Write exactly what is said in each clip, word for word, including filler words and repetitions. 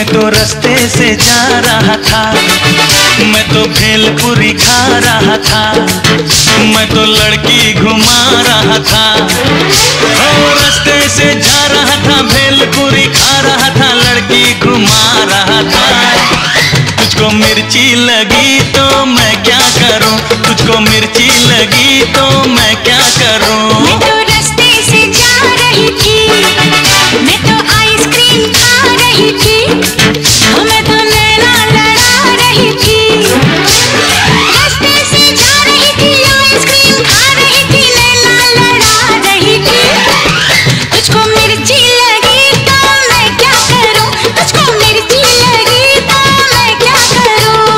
तो रास्ते से जा रहा था, मैं तो भेलपुरी खा रहा था, मैं तो लड़की घुमा रहा था। ओ रास्ते से जा रहा था, भेलपुरी खा रहा था, लड़की घुमा रहा था। तुझको मिर्ची लगी तो मैं क्या करूं, तुझको मिर्ची लगी तो मैं क्या करूं। मैं तो रास्ते से जा रही थी, मैं तो आइसक्रीम खा रही थी, मैं तो नैना लड़ा रही थी। रास्ते से जा रही थी, आइसक्रीम खा रही थी, नैना लड़ा रही थी। तुझको मिर्ची लगी तो मैं क्या करूं, तुझको मिर्ची लगी तो मैं क्या करूं।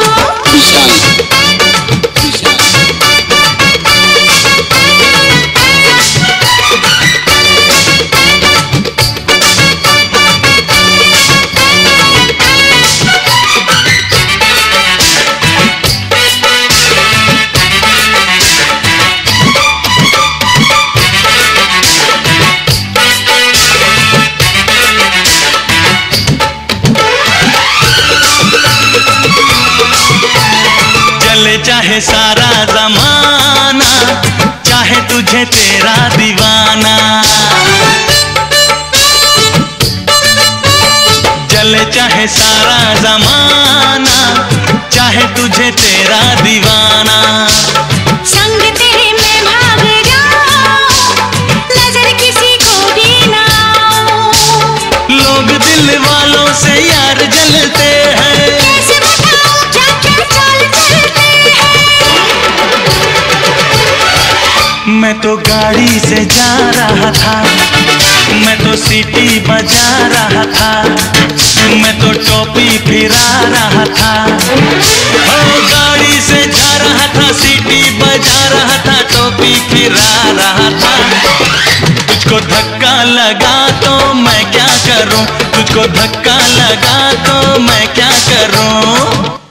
चले चाहे सारा जमाना, चाहे तुझे तेरा दीवाना, चले चाहे सारा जमाना, चाहे तुझे तेरा दीवाना। संग तेरे मैं भाग जाऊं, नजर किसी को भी ना आऊं। लोग दिल वालों से यार जलते हैं, कैसे बताऊं क्या क्या चाल चलते हैं। मैं तो गाड़ी से जा रहा था, मैं तो सीटी बजा रहा था, मैं तो टोपी फिरा रहा था। ओ गाड़ी से जा रहा था, सीटी बजा रहा था, टोपी फिरा रहा था। तुझको धक्का लगा तो मैं क्या करूं, तुझको धक्का लगा तो मैं क्या करूं।